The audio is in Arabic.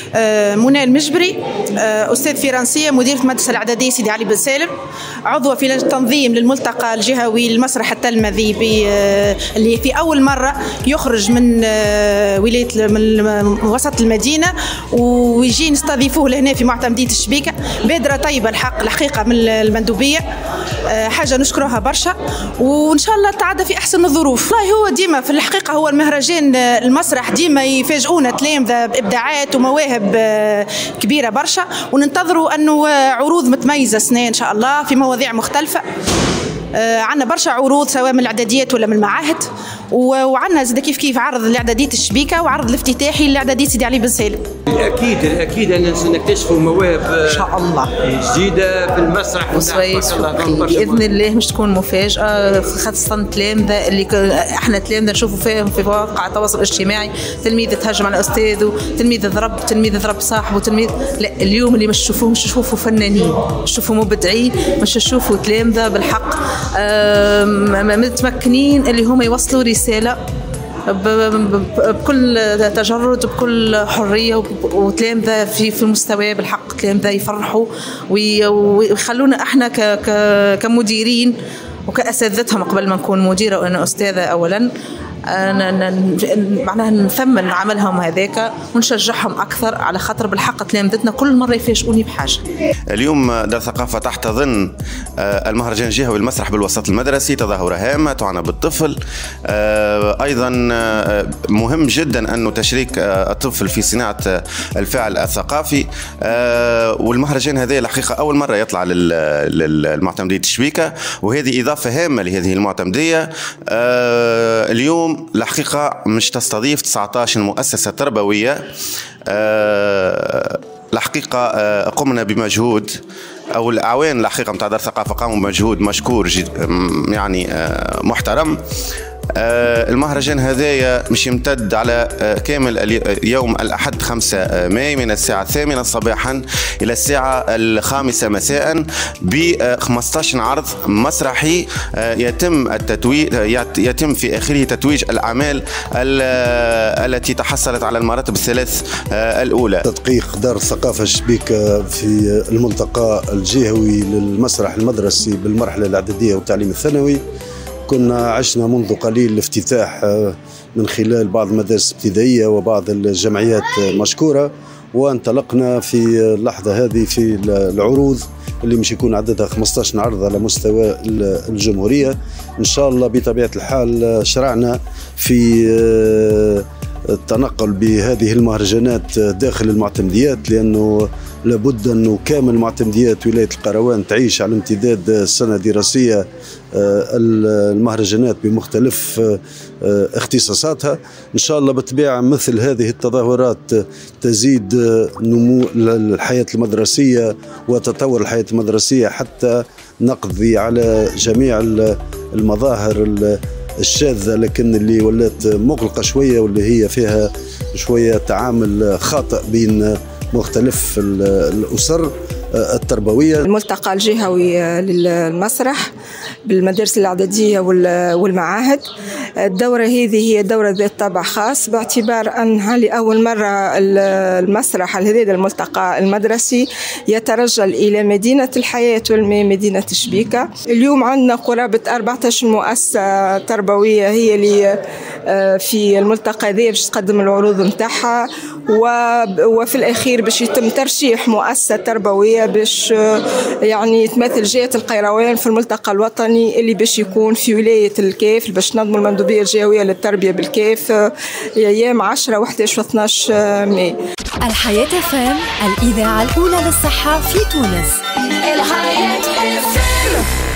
منى المجبري، أستاذ فرنسية، مديرة مدرسة الإعدادية سيدي علي بن سالم، عضوة في لجنة التنظيم للملتقى الجهوي للمسرح التلمذي اللي في أول مرة يخرج من ولاية من وسط المدينة ويجي نستضيفوه لهنا في معتمدية الشبيكة. بادرة طيبة الحقيقة من المندوبية، حاجة نشكرها برشا، وإن شاء الله تعدى في أحسن الظروف. والله هو ديما في الحقيقة هو المهرجان المسرح ديما يفاجئونا تلامذة بإبداعات ومواهب كبيرة برشا، وننتظروا أنه عروض متميزة سنة إن شاء الله في مواضيع مختلفة. عندنا برشا عروض سواء من الإعداديات ولا من المعاهد، وعندنا زاد كيف عرض الإعدادية الشبيكة وعرض الافتتاحي للإعدادية سيدي علي بن سالم. الأكيد أن نكتشفوا مواهب إن شاء الله جديدة في المسرح بإذن الله. مش تكون مفاجأة، خاصة التلامذة اللي احنا تلامذة نشوفوا فيهم في مواقع التواصل الاجتماعي، تلميذ تهجم على أستاذه، تلميذ ضرب صاحبه، لا اليوم اللي مش تشوفوا فنانين، مش تشوفوا مبدعين، مش تشوفوا تلامذة بالحق متمكنين اللي هم يوصلوا رسالة بكل تجرد بكل حرية، وتلامذة في المستوى بالحق، تلامذة يفرحوا ويخلونا احنا كمديرين وكأساتذتهم قبل ما نكون مديرة وأنا أستاذة أولا معناها نثمن عملهم هذاك ونشجعهم أكثر، على خاطر بالحق تلامذتنا كل مرة يفاجئوني بحاجة. اليوم دار ثقافة تحتضن المهرجان الجهوي المسرح بالوسط المدرسي، تظاهرة هامة تعنى بالطفل. أيضا مهم جدا أنه تشريك الطفل في صناعة الفعل الثقافي، والمهرجان هذا الحقيقة أول مرة يطلع للمعتمدية الشبيكة، وهذه إضافة هامة لهذه المعتمدية. اليوم الحقيقة مش تستضيف 19 مؤسسة تربوية. الحقيقة قمنا بمجهود، أو الأعوان الحقيقة متاع دار ثقافة قاموا بمجهود مشكور يعني محترم. المهرجان هذايا مش يمتد على كامل يوم الأحد 5 ماي من الساعة 8 صباحا إلى الساعة 5 مساء ب 15 عرض مسرحي يتم في آخره تتويج الأعمال التي تحصلت على المراتب الثلاث الأولى. تدقيق دار الثقافة الشبيكة في الملتقى الجهوي للمسرح المدرسي بالمرحلة الإعدادية والتعليم الثانوي. كنا عشنا منذ قليل الافتتاح من خلال بعض المدارس الابتدائية وبعض الجمعيات مشكورة، وانطلقنا في اللحظة هذه في العروض اللي مش يكون عددها 15 عرض على مستوى الجمهورية. إن شاء الله بطبيعة الحال شرعنا في التنقل بهذه المهرجانات داخل المعتمديات، لأنه لابد أنه كامل معتمديات ولاية القروان تعيش على امتداد السنة الدراسية المهرجانات بمختلف اختصاصاتها. إن شاء الله بالطبيعة مثل هذه التظاهرات تزيد نمو الحياة المدرسية وتطور الحياة المدرسية حتى نقضي على جميع المظاهر الشاذة لكن اللي ولات مغلقة شوية، واللي هي فيها شوية تعامل خاطئ بين مختلف الأسر التربوية. الملتقى الجهوي للمسرح بالمدارس الإعدادية والمعاهد. الدورة هذه هي دورة ذات طابع خاص، باعتبار أنها لأول مرة المسرح هذا الملتقى المدرسي يترجل إلى مدينة الحياة والماء مدينة الشبيكة. اليوم عندنا قرابة 14 مؤسسة تربوية هي اللي في الملتقى ذي باش تقدم العروض متاعها، وفي الأخير باش يتم ترشيح مؤسسة تربوية باش يعني تمثل جهة القيروان في الملتقى الوطني اللي باش يكون في ولاية الكاف، باش نظموا المندوبية الجهوية للتربية بالكاف أيام 10 و11 و12 ماي. الحياة FM الإذاعة الأولى للصحة في تونس. الحياة FM.